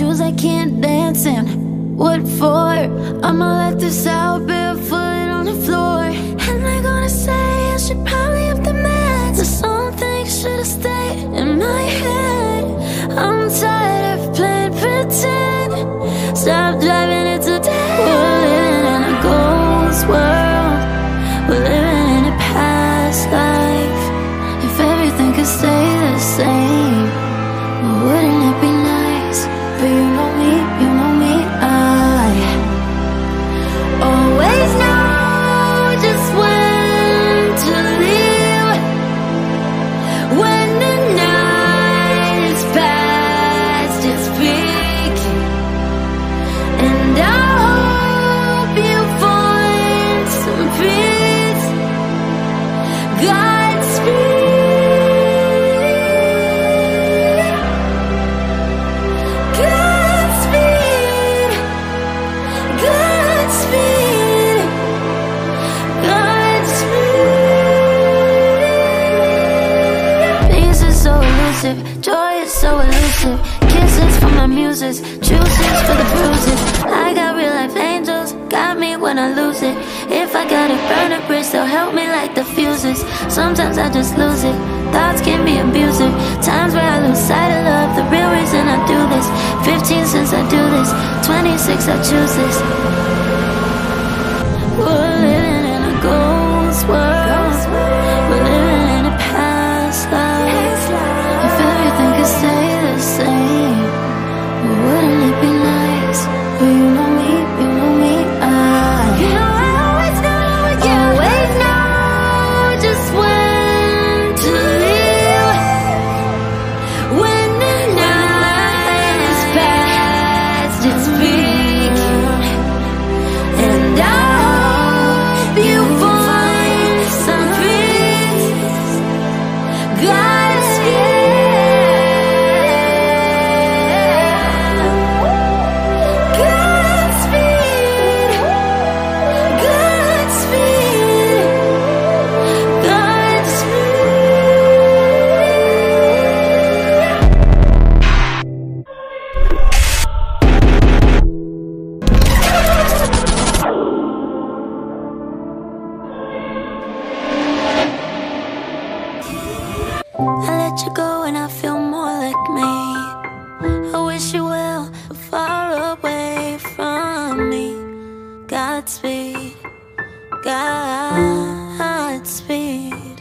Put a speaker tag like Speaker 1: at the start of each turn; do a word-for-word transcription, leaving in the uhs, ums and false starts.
Speaker 1: shoes I can't dance in. What for? I'ma let this out barefoot on the floor. And they're gonna say I should probably up the meds, or something should've stayed in my head. I'm tired of playing pretend. Stop driving it to death. We're living in a ghost world. We're living in a past life. If everything could stay the same, wouldn't it be nice? But you know me, you know me, I always know just when to leave. When the night is past its peak, and I hope you find some peace. Godspeed. Joy is so elusive. Kisses for my muses, juices for the bruises. I got real life angels, got me when I lose it. If I gotta burn a bridge, they'll help me light the fuses. Sometimes I just lose it, thoughts can be abusive. Times where I lose sight of love, the real reason I do this. Fifteen since I do this, twenty-six I choose this. We're living in a ghost world. We're living in a past life. If everything could stay the same, wouldn't it be nice? But you know me, you know me, I You know I always know, yeah. Always know just when to leave. When the night is past its peak, and I hope you find some peace. Godspeed. I let you go and I feel more like me. I wish you well, but far away from me. Godspeed, Godspeed.